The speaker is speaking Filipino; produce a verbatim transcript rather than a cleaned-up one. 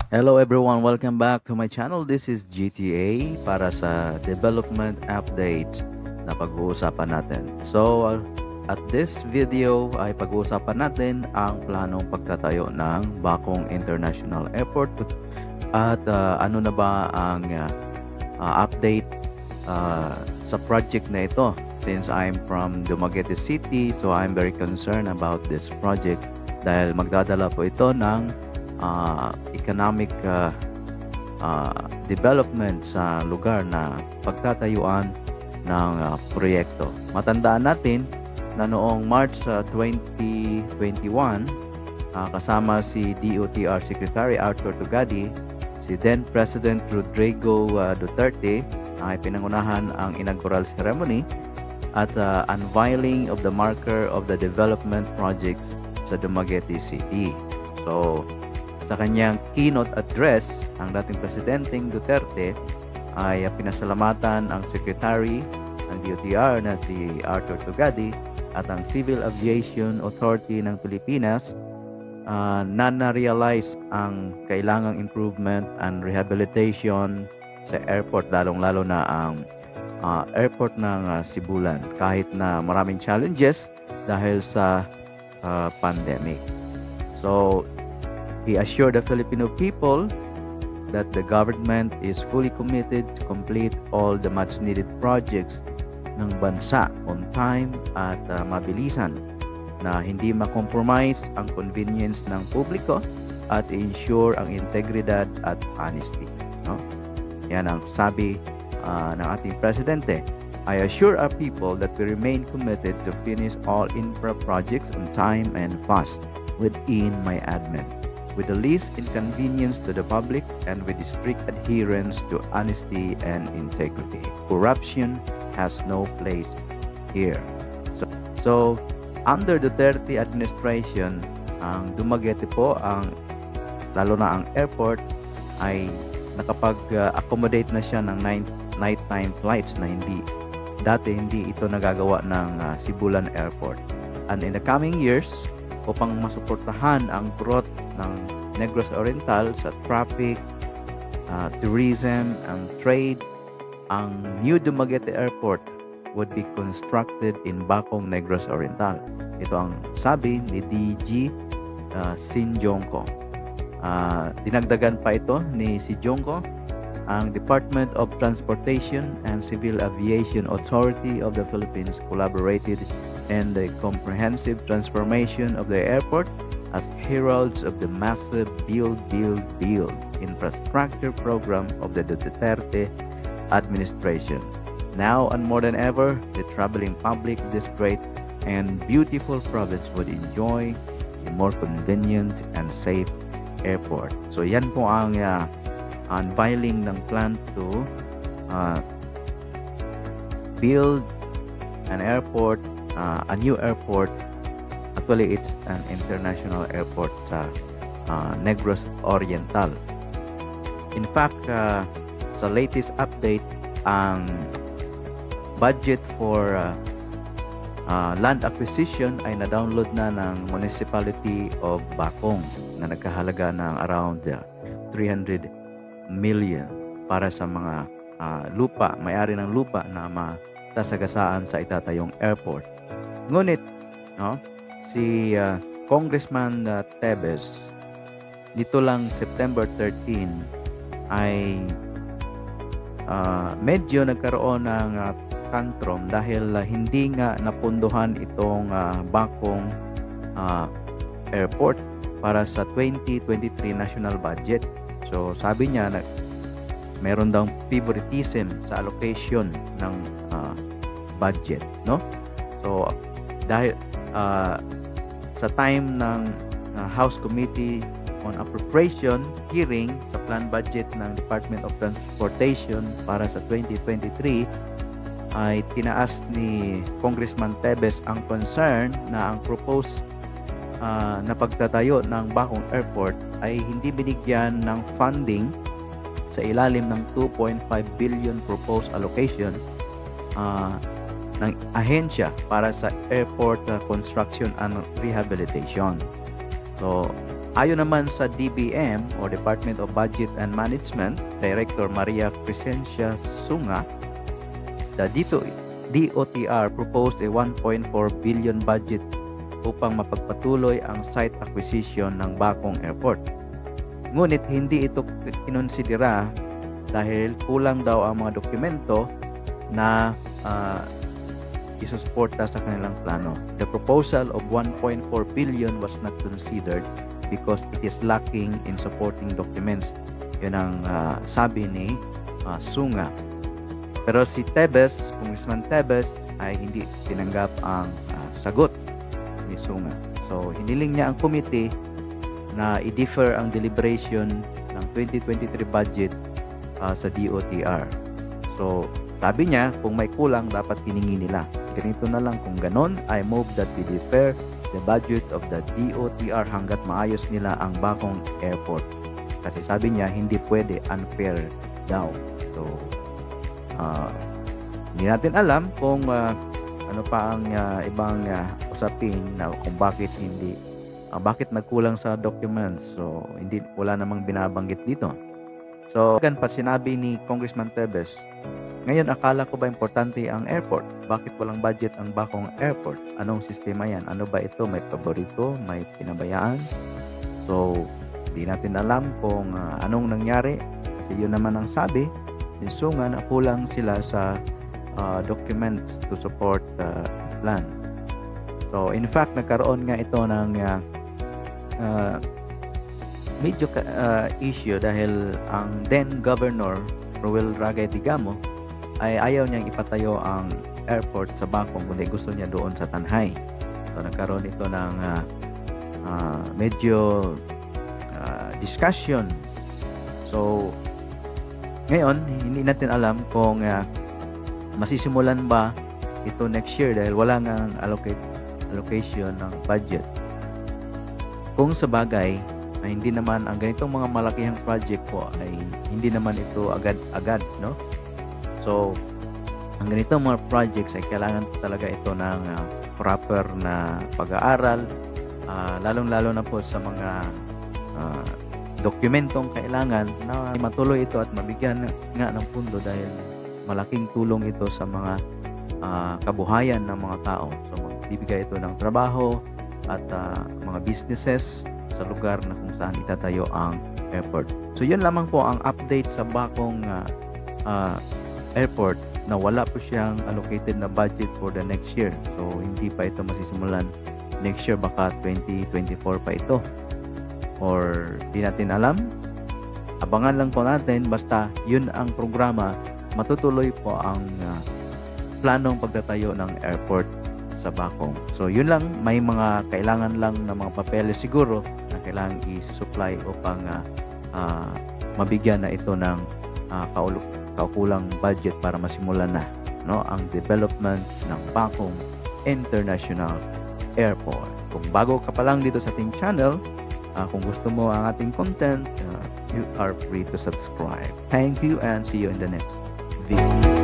Hello everyone, welcome back to my channel. This is G T A para sa development updates na pag-uusapan natin. So, uh, at this video ay pag-uusapan natin ang planong pagtatayo ng Bacong International Airport at uh, ano na ba ang uh, uh, update uh, sa project na ito. Since I'm from Dumaguete City, so I'm very concerned about this project dahil magdadala po ito ng Uh, economic uh, uh, development sa lugar na pagtatayuan ng uh, proyekto. Matandaan natin na noong March uh, twenty twenty-one, uh, kasama si D O T R Secretary Arthur Tugadi, si then President Rodrigo uh, Duterte ay pinangunahan ang inaugural ceremony at uh, unveiling of the marker of the development projects sa Dumaguete City. So, sa kanyang keynote address, ang dating Presidenteng Duterte ay pinasalamatan ang Secretary ng D O T R na si Arthur Tugadi at ang Civil Aviation Authority ng Pilipinas uh, na na-realize ang kailangang improvement and rehabilitation sa airport, lalong-lalo na ang uh, airport ng uh, Sibulan, kahit na maraming challenges dahil sa uh, pandemic. So, he assured the Filipino people that the government is fully committed to complete all the much-needed projects ng bansa on time at uh, mabilisan, na hindi makompromise ang convenience ng publiko at ensure ang integridad at honesty. No? Yan ang sabi uh, ng ating Presidente. I assure our people that we remain committed to finish all infra projects on time and fast within my admin, with the least inconvenience to the public and with strict adherence to honesty and integrity. Corruption has no place here. So, so under the Duterte administration, ang Dumaguete po, ang lalo na ang airport, ay nakapag-accommodate na siya ng night, nighttime flights na hindi dati hindi ito nagagawa ng uh, Sibulan Airport. And in the coming years, upang masuportahan ang growth ng Negros Oriental sa traffic, uh, tourism, and trade, ang new Dumaguete Airport would be constructed in Bacong, Negros Oriental. Ito ang sabi ni D G uh, Sin Jongko. Uh, dinagdagan pa ito ni si Jongko, ang Department of Transportation and Civil Aviation Authority of the Philippines collaborated in the comprehensive transformation of the airport as heralds of the massive Build, Build, Build infrastructure program of the Duterte administration. Now and more than ever, the traveling public of this great and beautiful province would enjoy a more convenient and safe airport. So yan po ang uh, unveiling ng plan to uh, build an airport, uh, a new airport. Actually, it's an international airport sa uh, Negros Oriental. In fact, uh, sa latest update, ang budget for uh, uh, land acquisition ay na-download na ng Municipality of Bacong na nagkahalaga ng around uh, three hundred million para sa mga uh, lupa, may-ari ng lupa na masasagasaan sa itatayong airport. Ngunit, no, si uh, Congressman uh, Tebes dito lang September thirteenth ay uh, medyo nagkaroon ng uh, tantrum dahil uh, hindi nga napunduhan itong uh, Bacong uh, airport para sa twenty twenty-three national budget. So sabi niya na meron daw favoritism sa allocation ng uh, budget, no? So dahil uh, sa time ng uh, House Committee on Appropriation hearing sa plan budget ng Department of Transportation para sa twenty twenty-three, ay tinaas ni Congressman Tebes ang concern na ang proposed uh, na pagtatayo ng Bacong Airport ay hindi binigyan ng funding sa ilalim ng two point five billion proposed allocation uh, ng ahensya para sa airport uh, construction and rehabilitation. So, Ayon naman sa D B M o Department of Budget and Management, Director Maria Crescencia Sunga, the D O T R proposed a one point four billion budget upang mapagpatuloy ang site acquisition ng Bacong Airport. Ngunit hindi ito kinonsidera dahil kulang daw ang mga dokumento na uh, isusuporta sa kanilang plano. The proposal of one point four billion was not considered because it is lacking in supporting documents. Yun ang uh, sabi ni uh, Sunga. Pero si Tebes, Congressman Tebes, ay hindi tinanggap ang uh, sagot ni Sunga. So, hiniling niya ang committee na i-defer ang deliberation ng twenty twenty-three budget uh, sa D O T R. So, sabi niya, kung may kulang, dapat hiningi nila. Ganito na lang, kung ganon, I move that we defer the budget of the D O T R hanggat maayos nila ang Bacong Airport. Kasi sabi niya, hindi pwede, unfair daw. So, uh, hindi natin alam kung uh, ano pa ang uh, ibang uh, usapin na kung bakit hindi, uh, bakit nagkulang sa documents. So, hindi, wala namang binabanggit dito. So, gan pa sinabi ni Congressman Tebes, ngayon akala ko ba importante ang airport? Bakit walang budget ang Bacong Airport? Anong sistema yan? Ano ba ito? May paborito? May pinabayaan? So, hindi natin alam kung uh, anong nangyari. Kasi yun naman ang sabi. Sunga na kulang sila sa uh, documents to support the uh, plan. So, in fact, nagkaroon nga ito ng uh, uh, medyo uh, issue dahil ang then Governor Roel Ragay Tigamo ay ayaw niyang ipatayo ang airport sa Bacong, kundi gusto niya doon sa Tanhay. So nagkaroon ito ng uh, uh, medyo uh, discussion. So ngayon, hindi natin alam kung uh, masisimulan ba ito next year dahil wala nga allocate, allocation ng budget. Kung sa bagay, ay hindi naman ang ganitong mga malakihang project po ay hindi naman ito agad-agad, no? So, ang ganitong mga projects ay kailangan talaga ito ng uh, proper na pag-aaral, uh, lalong-lalo na po sa mga uh, dokumentong kailangan na matuloy ito at mabigyan nga ng pundo dahil malaking tulong ito sa mga uh, kabuhayan ng mga tao. So, magbibigay ito ng trabaho at uh, mga businesses sa lugar na kung saan itatayo ang airport. So, yun lamang po ang update sa Bacong uh, uh, Airport na wala po siyang allocated na budget for the next year. So, hindi pa ito masisimulan next year. Baka twenty twenty-four pa ito. Or, di natin alam. Abangan lang po natin. Basta, yun ang programa. Matutuloy po ang uh, planong pagtatayo ng airport sa Bacong. So, yun lang. May mga kailangan lang na mga papeles siguro na kailangan i-supply upang uh, uh, mabigyan na ito ng uh, kaulog kaukulang budget para masimulan na, no, ang development ng Bacong International Airport. Kung bago ka pa lang dito sa ating channel, uh, kung gusto mo ang ating content, uh, you are free to subscribe. Thank you and see you in the next video.